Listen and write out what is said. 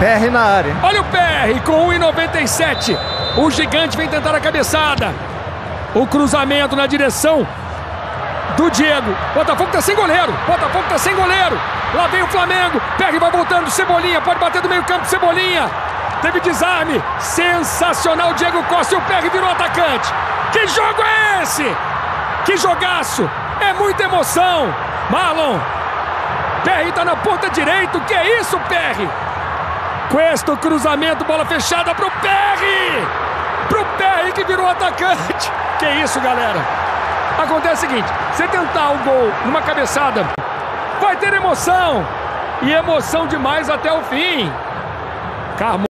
PR na área. Olha o PR com 1,97. O gigante vem tentar a cabeçada. O cruzamento na direção do Diego. Botafogo tá sem goleiro. Botafogo tá sem goleiro. Lá vem o Flamengo. PR vai voltando. Cebolinha pode bater do meio campo. Cebolinha. Teve desarme. Sensacional. Diego Costa e o PR virou atacante. Que jogo é esse? Que jogaço. É muita emoção. Marlon. PR tá na ponta direita. O que é isso, PR? Questo, cruzamento, bola fechada pro PR! Pro PR que virou atacante! Que isso, galera? Acontece o seguinte, você tentar o gol numa cabeçada, vai ter emoção! E emoção demais até o fim! Carmo